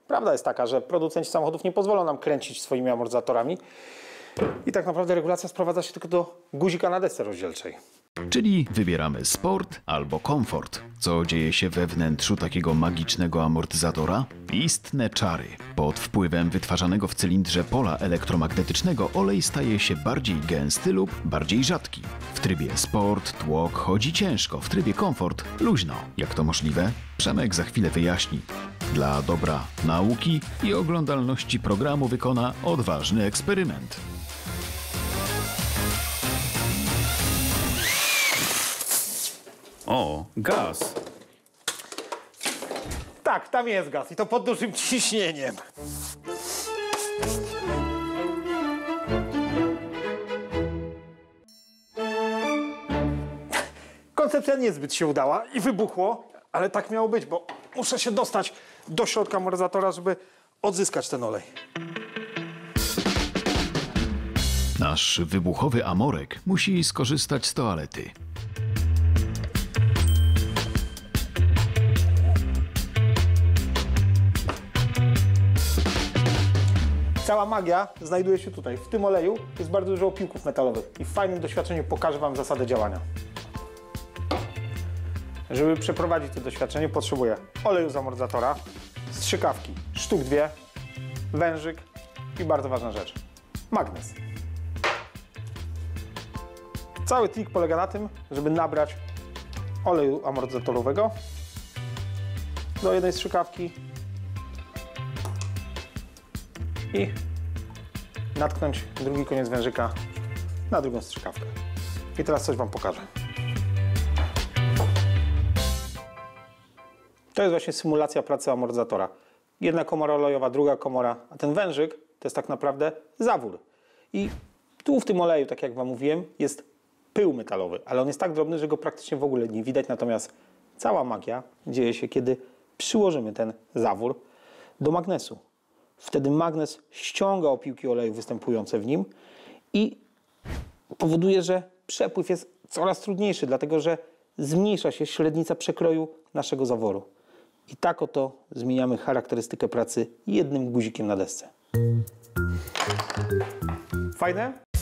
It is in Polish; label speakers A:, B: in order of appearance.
A: Prawda jest taka, że producenci samochodów nie pozwolą nam kręcić swoimi amortyzatorami i tak naprawdę regulacja sprowadza się tylko do guzika na desce rozdzielczej.
B: Czyli wybieramy sport albo komfort. Co dzieje się we wnętrzu takiego magicznego amortyzatora? Istne czary. Pod wpływem wytwarzanego w cylindrze pola elektromagnetycznego olej staje się bardziej gęsty lub bardziej rzadki. W trybie sport tłok chodzi ciężko, w trybie komfort luźno. Jak to możliwe? Przemek za chwilę wyjaśni. Dla dobra nauki i oglądalności programu wykona odważny eksperyment.
C: O, gaz.
A: Tak, tam jest gaz i to pod dużym ciśnieniem. Koncepcja niezbyt się udała i wybuchło, ale tak miało być, bo muszę się dostać do środka amortyzatora, żeby odzyskać ten olej.
B: Nasz wybuchowy amorek musi skorzystać z toalety.
A: Cała magia znajduje się tutaj. W tym oleju jest bardzo dużo opiłków metalowych i w fajnym doświadczeniu pokażę Wam zasadę działania. Żeby przeprowadzić to doświadczenie, potrzebuję oleju z amortyzatora, strzykawki, sztuk 2, wężyk i bardzo ważna rzecz, magnes. Cały trik polega na tym, żeby nabrać oleju amortyzatorowego do jednej strzykawki i natknąć drugi koniec wężyka na drugą strzykawkę. I teraz coś Wam pokażę. To jest właśnie symulacja pracy amortyzatora. Jedna komora olejowa, druga komora, a ten wężyk to jest tak naprawdę zawór. I tu w tym oleju, tak jak Wam mówiłem, jest pył metalowy, ale on jest tak drobny, że go praktycznie w ogóle nie widać, natomiast cała magia dzieje się, kiedy przyłożymy ten zawór do magnesu. Wtedy magnes ściąga opiłki oleju występujące w nim i powoduje, że przepływ jest coraz trudniejszy, dlatego że zmniejsza się średnica przekroju naszego zaworu. I tak oto zmieniamy charakterystykę pracy jednym guzikiem na desce. Fajne?